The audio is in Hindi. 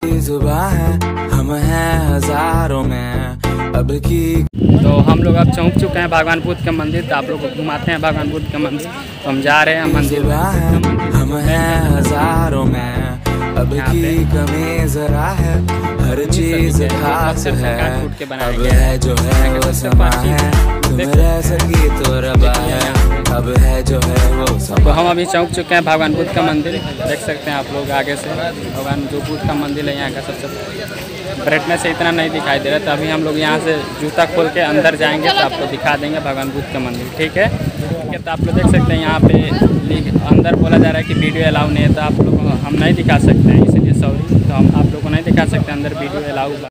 जुबां है, हम हैं हजारों में अब की। तो हम लोग अब पहुंच चुके हैं भगवान बुद्ध के मंदिर। तो आप लोग को घुमाते हैं भगवान बुद्ध के मंदिर। तो हम जा रहे हैं मंदिर में। हम हैं हजारों में अब की कमी जरा है, हर चीज खास है, अब है जो है वो समा है, तुम रह सकी तो रबा है, अब है जो है वो समा। तो हम अभी चौंक चुके हैं भगवान बुद्ध का मंदिर। देख सकते हैं आप लोग आगे से भगवान जो बुद्ध का मंदिर है यहाँ का। सबसे ब्राइटनेस से इतना नहीं दिखाई दे रहा। तो अभी हम लोग यहाँ से जूता खोल के अंदर जाएंगे तो आपको दिखा देंगे भगवान बुद्ध का मंदिर। ठीक है। तो आप लोग देख सकते हैं यहाँ पे अंदर बोला जा रहा है कि वीडियो अलाउ नहीं है। तो आप लोग हम नहीं दिखा सकते हैं, इसलिए सॉरी। तो हम आप लोग को नहीं दिखा सकते अंदर वीडियो अलाउ।